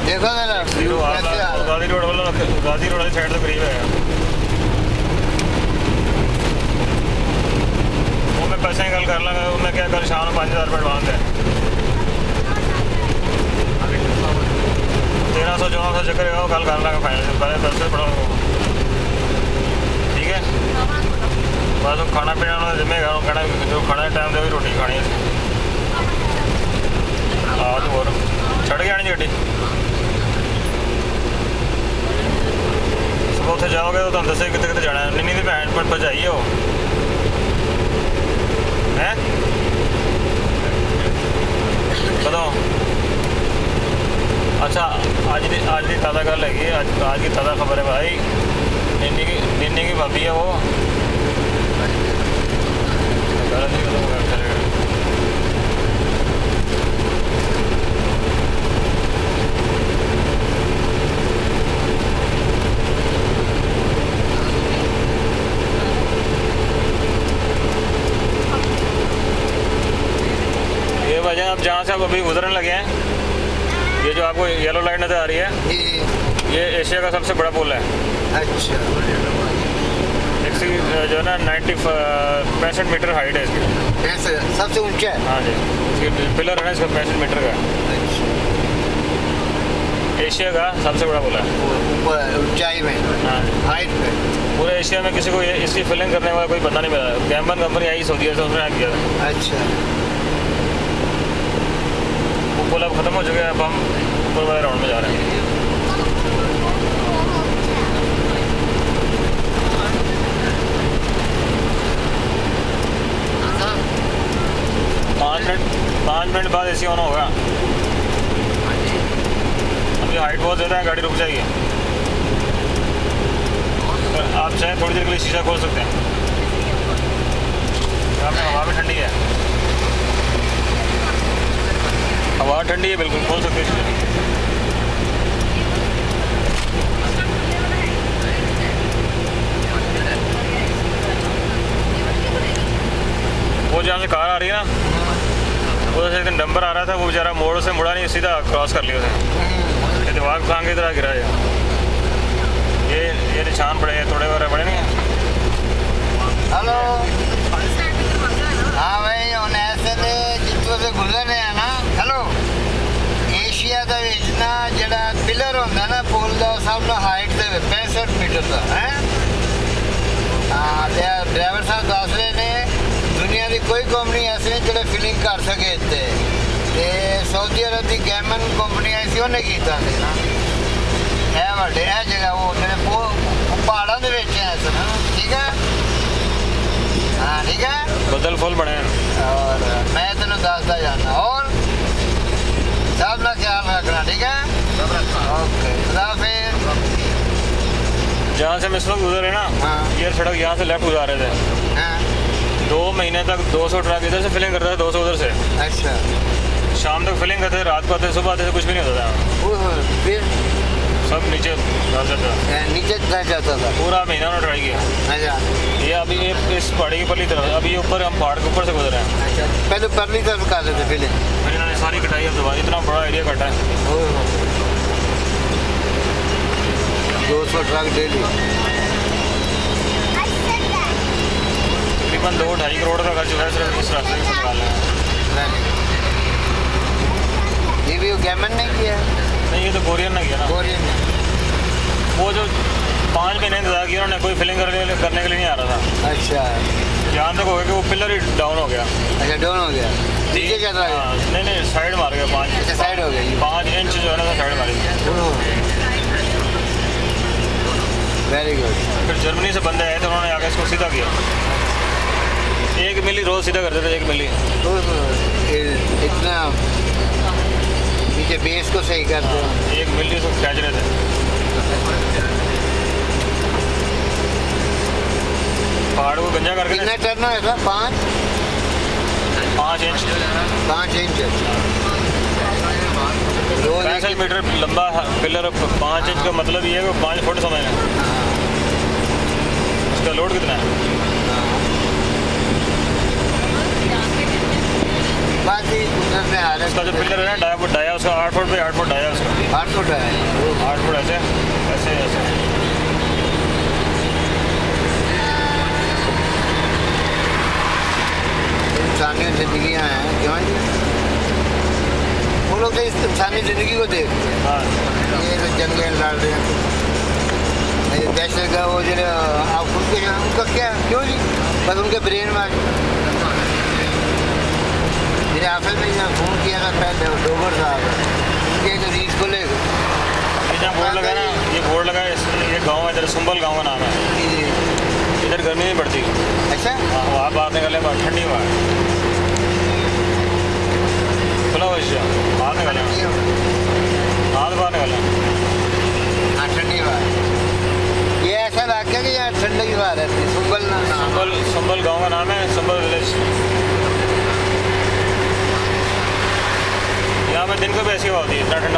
देखो जरा गाजी रोड वाला गाजी रोड वाली साइड तो करीब है। वो मैं पैसे कल कर लूँगा, मैं क्या कल शाम को 5000 रुपये एडवांस है। 1300 1400 चक्कर है, कल कर लूँगा फाइनल, पहले पैसे पड़ा ठीक है। बस खाना पीना उन्होंने जिम्मेदार कहना जो खाने टाइम से भी रोटी खानी है। हाँ तो और छड़ गया नहीं गड्डी सुबह उत्थे जाओगे तो तुम दसे कितने कितने जाना है। निन्नी की भैन पर भजाई हो हैं कदों? अच्छा आज की ताज़ा गल हैगी, आज की ताज़ा खबर है भाई। निन्नी की भाभी है वो ये वजह आप जहाँ से आप अभी गुजरने लगे हैं, ये जो आपको येलो लाइट नज़र आ रही है ये एशिया का सबसे बड़ा पुल है। अच्छा जो है ना 65 मीटर हाइट है इसकी, सबसे ऊंचा है। हाँ जी, इसकी पिलर है ना इसका 65 मीटर का। एशिया का सबसे बड़ा पुल है ऊंचाई में। हाँ हाइट में पूरे एशिया में किसी को इसकी फिलिंग करने वाला कोई पता नहीं मिला। कैम्बन कंपनी आई सऊदी से, उसने किया था। अच्छा वो पुल अब ख़त्म हो चुका है, अब हम ऊपर वाले राउंड में जा रहे हैं। पाँच मिनट बाद एसी ऑन होगा। अभी हाइट बहुत ज़्यादा है, गाड़ी रुक जाएगी। आप चाहें थोड़ी देर के लिए शीशा खोल सकते हैं। यहाँ पे हवा भी ठंडी है, हवा ठंडी है बिल्कुल, खोल सकते हैं शीशा। वो जहाँ से कार आ रही है ना, उधर से एक दिन डंपर आ रहा था, वो बेचारा मोड़ से मुड़ा नहीं, सीधा क्रॉस कर लिया उसने। दिमाग भांग की तरह गिरा ये निशान पड़े हैं, थोड़े वगैरह पड़े नहीं हैं। हेलो हाँ भाई हम ऐसे जितों से गुजर रहे हैं ना। हेलो एशिया का इतना जड़ा पिलर होता ना पुल का, सब ना हाइट से 65 मीटर का है। हाँ ड्राइवर साहब दस रहे ने दुनिया की कोई कंपनी ऐसी नहीं जो फिलिंग कर सके इतने। सऊदी अरब की कैमन कंपनी आई सी उन्हें किया ना है बड़े है जगह वो पहाड़ों के बेच है ना। ठीक है हाँ ठीक है बदल फुल बने और मैं तेन दसदा जाना और सब ना ख्याल रखना ठीक है। ओके खुदा फिर जहाँ से हम इस वक्त गुजर रहे ना। हाँ ये सड़क यहाँ से लेफ्ट गुजार रहे थे। हाँ 2 महीने तक 200 ट्रक इधर से फिलिंग करता था, 200 उधर से। अच्छा शाम तक फिलिंग करते थे, रात को आते, सुबह आते थे, कुछ भी नहीं होता था। फिर सब नीचे डाल जाता था, नीचे जाता था पूरा महीना उन्होंने ट्राई किया। अच्छा ये अभी ये इस पहाड़ी की परली तरफ, अभी ये ऊपर हम पहाड़ के ऊपर से गुजर रहे हैं। अच्छा पहले परली तरफ कर लेते फिलिंग, फिर इन्होंने सारी कटाई अब दोबारा, इतना बड़ा एरिया कटा है। 200 ट्रक डेली, तकरीबन 2-2.5 करोड़ का खर्च हुआ है सिर्फ इस रास्ते से निकालने में। ये भी कैमन ने किया है? नहीं ये तो कोरियन ने किया ना। कोरियन ने वो जो 5 महीने इंतजार किया उन्होंने, कोई फिलिंग करने के लिए नहीं आ रहा था। अच्छा यहाँ तक हो गया कि वो पिलर ही डाउन हो गया। अच्छा डाउन हो गया, नीचे चल रहा है। नहीं साइड मार गया 5। अच्छा साइड हो गया, 5 इंच जो है ना साइड मारी। Very good. फिर जर्मनी से बंदे आए थे, उन्होंने आगे इसको सीधा किया। 1 मिली रोज सीधा करते थे, 1 मिली। इतना नीचे बेस को सही कर दो। 1 मिली से खींच रहे थे। पहाड़ को गंजा करके कितना टर्न है था? 5 इंच 5 इंच 65 मीटर लंबा पिलर। 5 इंच का मतलब ये है कि 5 फुट समझना। उसका लोड कितना है? बात ही कुदरत में हालत। उसका जो पिलर है ना डाया उसका 8 फुट पे 8 फुट डाया उसका। 8 फुट है। 8 फुट ऐसे ऐसे ऐसे। इंसानी जिंदगियाँ हैं क्यों जी, वो लोग तो इस इंसानी जिंदगी को देख, हाँ ये तो जंगल लड़ रहे हैं, दहशत का वो जो आप उनके उनका क्या क्यों जी, बस उनके ब्रेन में मेरे ऑफिस में जब फ़ोन किया था पहले डोबर साहब उनके जो रीस को लेकर ये जहाँ बोर्ड लगा ना, ये बोर्ड लगा ये गाँव है इधर सुंबल गाँव का नाम है। इधर गर्मी नहीं पड़ती। अच्छा हाँ वहाँ बाहर निकले बाहर ठंडी हवा है खुला हुआ शीशा बाहर निकले हाथ बाहर निकले। हाँ ठंडी हवा ये ऐसा वाक्य कि यहाँ ठंडी हवा रहती है। सुंबल सुंबल गाँव का नाम है, सुंबल विलेज। यहाँ में दिन को भी ऐसी हवा होती है, इतना ठंडा